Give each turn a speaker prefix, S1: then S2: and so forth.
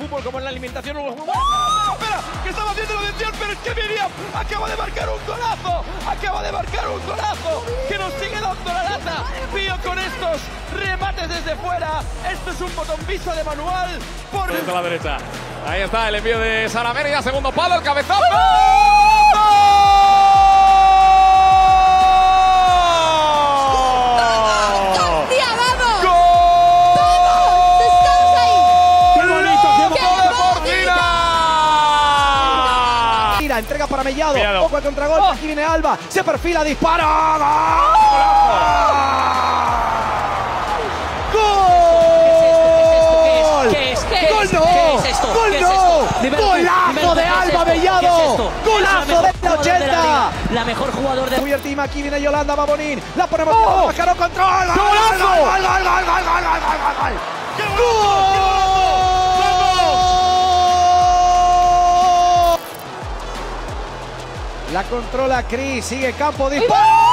S1: fútbol como en la alimentación. ¡Espera! Que estaba haciendo la atención, pero es que Miriam acaba de marcar un golazo. Acaba de marcar un golazo que nos sigue dando la lata. Pío con estos remates desde fuera. Esto es un botón vista de manual. Por
S2: desde la derecha. Ahí está el envío de Sara Mérida. Segundo palo, el cabezazo.
S3: Entrega para Mellado,
S2: Mellado.
S3: poco el contragolpe, aquí viene Alba, se perfila, dispara. ¡Gol!
S1: ¿Qué es esto?
S3: ¡Gol no!
S1: ¿Qué es esto?
S3: ¡Gol
S1: ¿Qué es
S3: no!
S1: esto?
S3: ¡Golazo de Alba Mellado! ¡Golazo de 80!
S1: La mejor jugador de
S3: Muy team, aquí viene Yolanda Babonín, la ponemos Pájaro, control.
S1: ¡Golazo!
S3: ¡Gol! La controla Cris, sigue Campo, dispara.